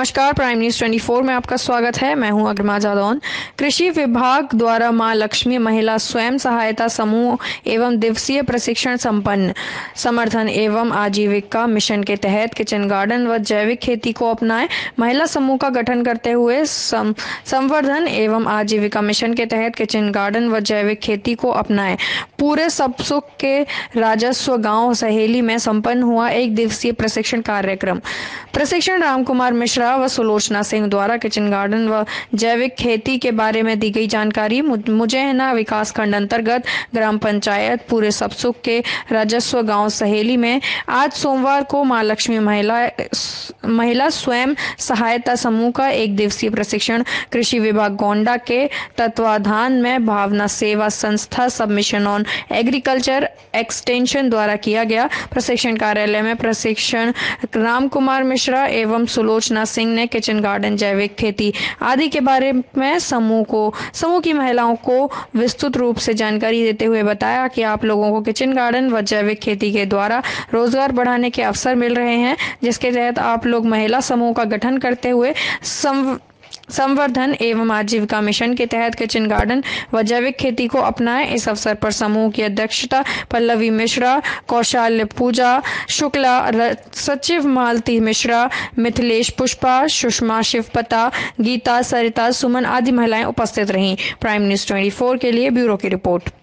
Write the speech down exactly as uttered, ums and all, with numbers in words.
नमस्कार, prime news चौबीस में आपका स्वागत है। मैं हूं अग्रमा जादौन। कृषि विभाग द्वारा मां लक्ष्मी महिला स्वयं सहायता समूह एवं दिवसीय प्रशिक्षण संपन्न। समर्थन एवं आजीविका मिशन के तहत किचन गार्डन व जैविक खेती को अपनाएं। महिला समूह का गठन करते हुए सम, संवर्धन एवं आजीविका मिशन के तहत किचन गार्डन व जैविक खेती को अपनाएं। पूरे सबसुख के राजस्व गांव सहेली में संपन्न हुआ एक दिवसीय प्रशिक्षण कार्यक्रम। प्रशिक्षण रामकुमार मिश्रा व सुलोचना सिंह द्वारा किचन गार्डन व जैविक खेती के बारे में दी गई जानकारी। मुजैना विकास खंड अंतर्गत ग्राम पंचायत पूरे सबसुख के राजस्व गांव सहेली में आज सोमवार को मां लक्ष्मी महिला महिला स्वयं सहायता समूह का एक दिवसीय प्रशिक्षण कृषि विभाग गोंडा के तत्वाधान में भावना सेवा संस्था सबमिशन ऑन एग्रीकल्चर एक्सटेंशन द्वारा किया गया। प्रशिक्षण कार्यालय में प्रशिक्षण रामकुमार मिश्रा एवं सुलोचना सिंह ने किचन गार्डन, जैविक खेती आदि के बारे में समूह को समूह की महिलाओं को विस्तृत रूप से जानकारी देते हुए बताया कि आप लोगों को किचन गार्डन व जैविक खेती के द्वारा रोजगार बढ़ाने के अवसर मिल रहे हैं, जिसके तहत आप लोग महिला समूह का गठन करते हुए सं संवर्धन एवं आजीविका मिशन के तहत किचन गार्डन व जैविक खेती को अपनाएं। इस अवसर पर समूह की अध्यक्षता पल्लवी मिश्रा, कौशल्य पूजा शुक्ला, सचिव मालती मिश्रा, मिथिलेश पुष्पा, सुषमा शिवपता, गीता, सरिता, सुमन आदि महिलाएं उपस्थित रहीं। प्राइम न्यूज़ चौबीस के लिए ब्यूरो की रिपोर्ट।